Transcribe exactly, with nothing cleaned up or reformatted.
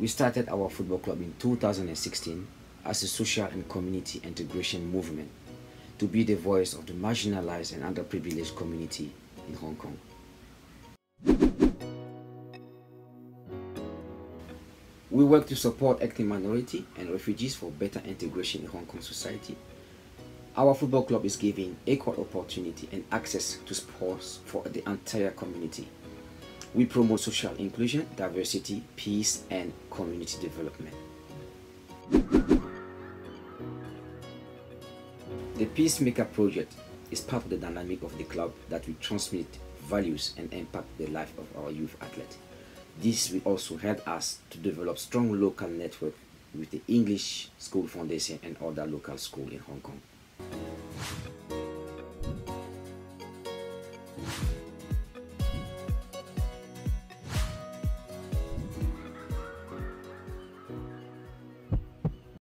We started our football club in two thousand sixteen as a social and community integration movement to be the voice of the marginalized and underprivileged community in Hong Kong. We work to support ethnic minority and refugees for better integration in Hong Kong society. Our football club is giving equal opportunity and access to sports for the entire community. We promote social inclusion, diversity, peace, and community development. The Peacemaker Project is part of the dynamic of the club that will transmit values and impact the life of our youth athletes. This will also help us to develop strong local network with the English School Foundation and other local schools in Hong Kong.